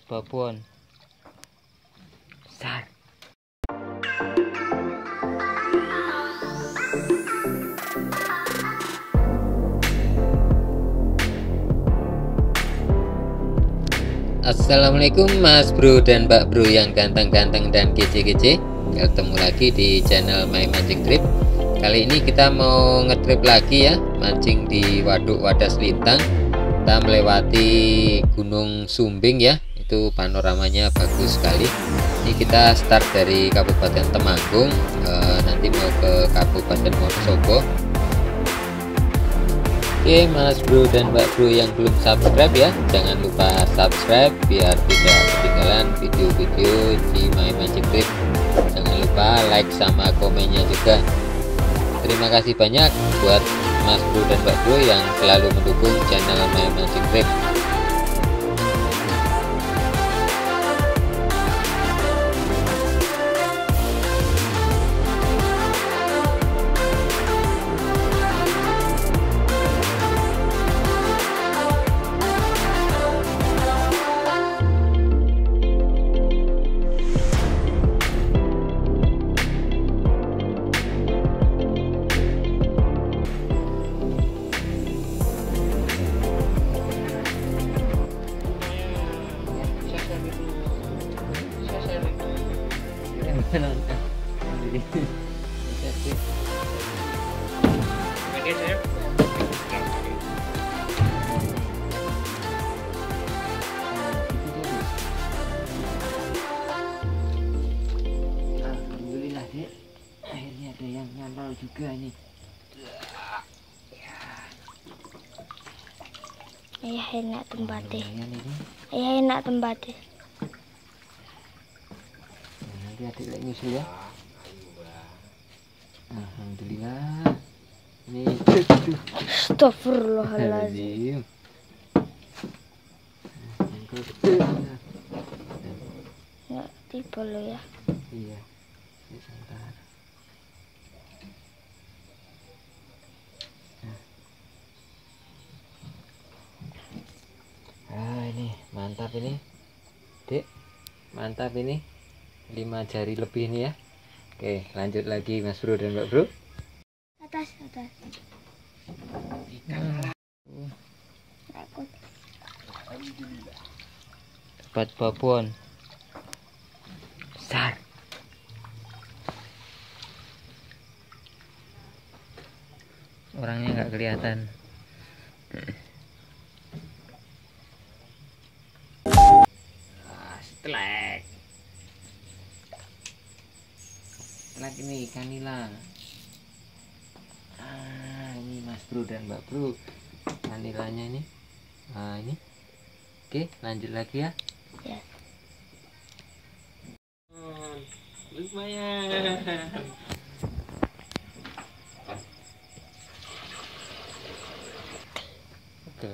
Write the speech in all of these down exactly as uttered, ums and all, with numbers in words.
babon besar. Assalamualaikum Mas Bro dan Mbak Bro yang ganteng-ganteng dan kece-kece. Ketemu lagi di channel My Mancing Trip. Kali ini kita mau ngetrip lagi ya, mancing di Waduk Wadas Lintang. Kita melewati Gunung Sumbing ya, itu panoramanya bagus sekali. Ini kita start dari Kabupaten Temanggung, e, nanti mau ke Kabupaten Wonosobo. Oke Mas Bro dan Mbak Bro yang belum subscribe ya, jangan lupa subscribe biar tidak ketinggalan video-video di My Mancing Trip. Jangan lupa like sama komennya juga. Terima kasih banyak buat Mas Bro dan Mbak Bro yang selalu mendukung channel My Mancing Trip. Alhamdulillah Dek, akhirnya ada yang nyantol juga nih. Ayah enak tempatnya. Ayah enak tempatnya. Nanti adik lagi nyusul ya. Alhamdulillah. Ini Astagfirullahaladzim. Nggak tiba lo ya. Iya. Ini sebentar. Ah ini mantap ini, Dek. Mantap ini. Lima jari lebih nih ya. Oke, lanjut lagi Mas Bro dan Mbak Bro. Atas, atas. Nah. Takut. Dapat babon besar. Orangnya nggak kelihatan. Ah, setelek. Setelek ini ikan nila. Ah, ini Mas Bro dan Mbak Bro. Ikan nilanya ini. Nah, ini. Oke, lanjut lagi ya. Ya. Lumayan. Oke.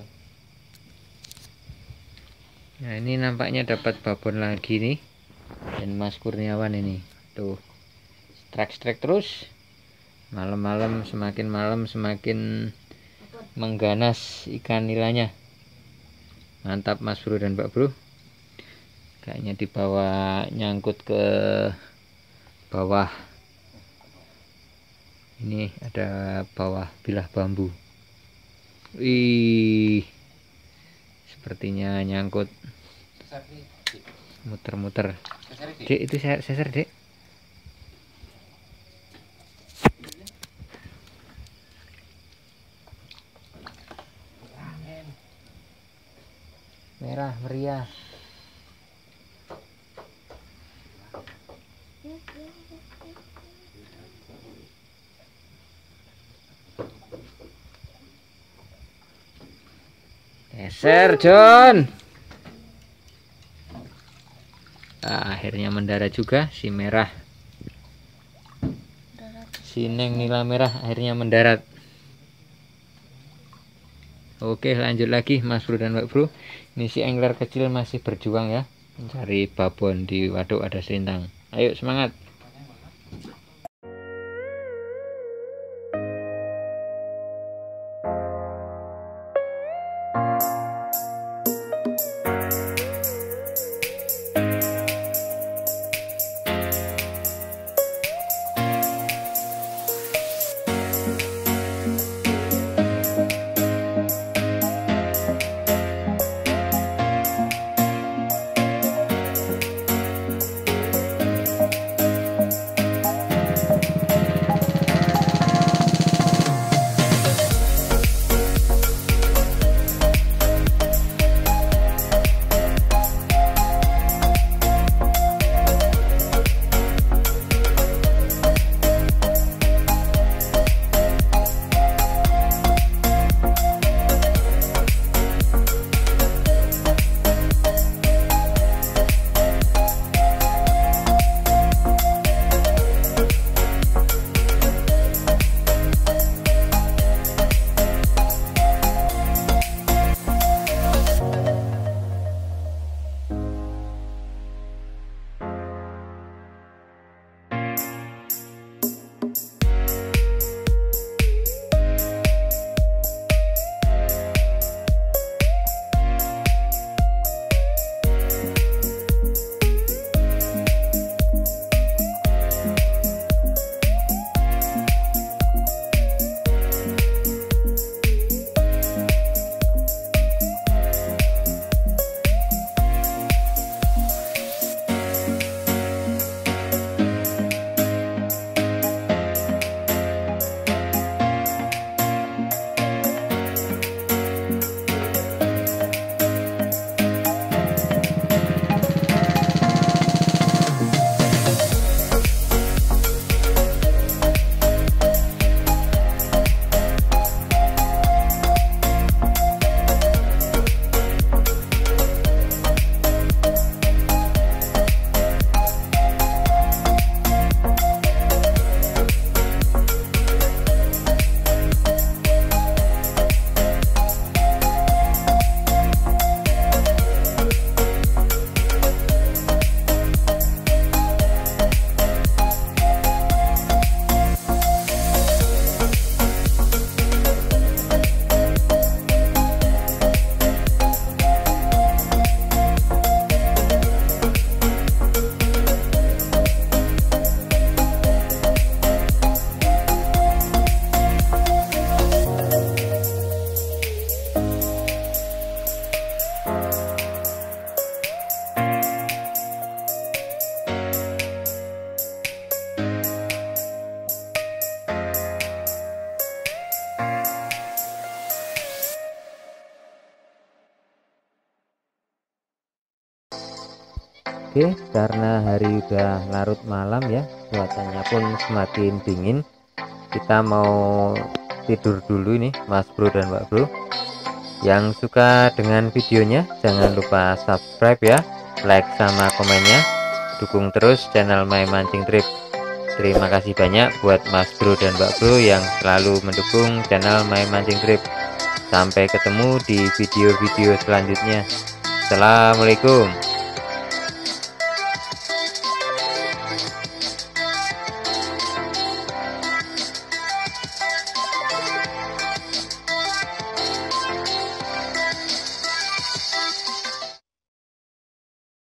Nah ini nampaknya dapat babon lagi nih. Dan Mas Kurniawan ini tuh strike-strike terus. Malam-malam semakin malam semakin mengganas ikan nilanya. Mantap Mas Bro dan Mbak Bro. Kayaknya dibawa nyangkut ke bawah. Ini ada bawah bilah bambu. Wih, sepertinya nyangkut. Muter-muter. Dek, itu saya seser Dek. Merah meriah. Geser John. Nah, akhirnya mendarat juga si merah. Si Neng nila merah akhirnya mendarat. Oke, lanjut lagi Mas Bro dan Mbak Bro. Ini si angler kecil masih berjuang ya, mencari babon di Waduk Wadas Lintang. Ayo semangat. Oke, karena hari udah larut malam ya, cuacanya pun semakin dingin, kita mau tidur dulu nih Mas Bro dan Mbak Bro. Yang suka dengan videonya jangan lupa subscribe ya, like sama komennya, dukung terus channel My Mancing Trip. Terima kasih banyak buat Mas Bro dan Mbak Bro yang selalu mendukung channel My Mancing Trip. Sampai ketemu di video-video selanjutnya. Assalamualaikum.